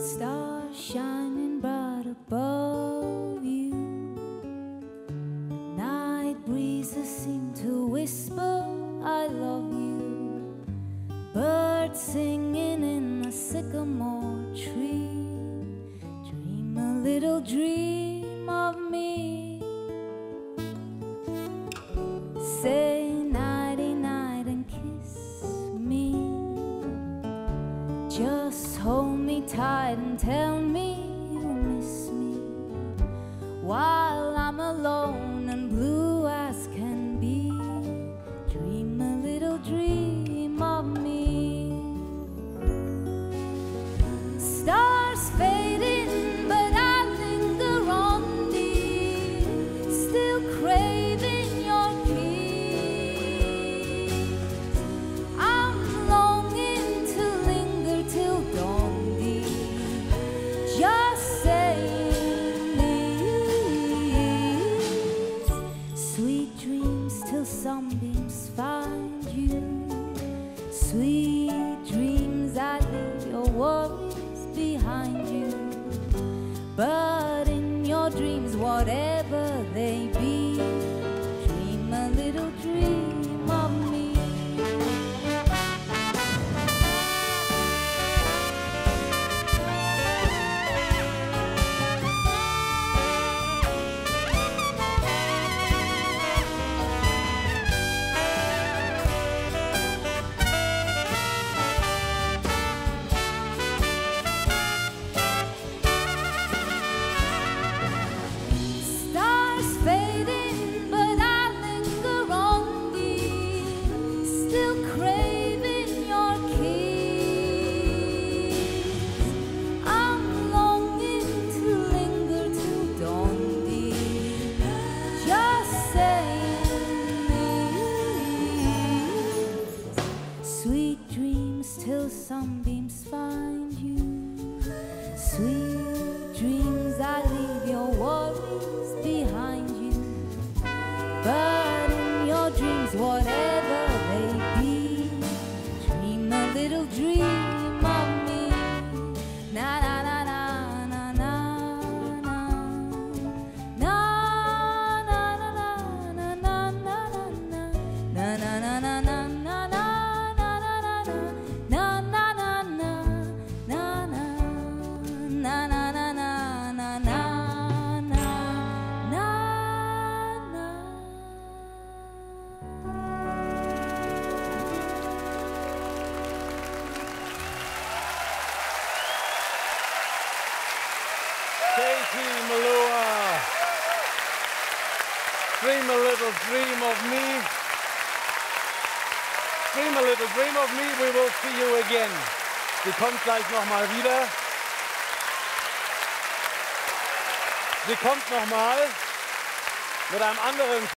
Stars shining bright above you. Night breezes seem to whisper, I love you. Birds singing in the sycamore tree. Dream a little dream of me. Say nighty night and kiss me. Just hold me tight and tell me you miss me, while I'm alone and blue as can be. Dream a little dream of me. Stars fading, but I linger on thee, still craving your kiss. I'm longing to linger till dawn, dear, just saying these sweet dreams till sunbeams find you. Sweet dreams, I leave your worries behind you. But in your dreams, whatever they be, dream a little dream of me. Sweet dreams till sunbeams find you. Sweet dreams, I leave your worries behind you. But in your dreams, whatever they be, dream a little dream of me. Na na na na na na na na na na na na na na na na na. Katie Melua, dream a little dream of me. Dream a little dream of me, we will see you again. Sie kommt gleich nochmal wieder. Sie kommt nochmal mit einem anderen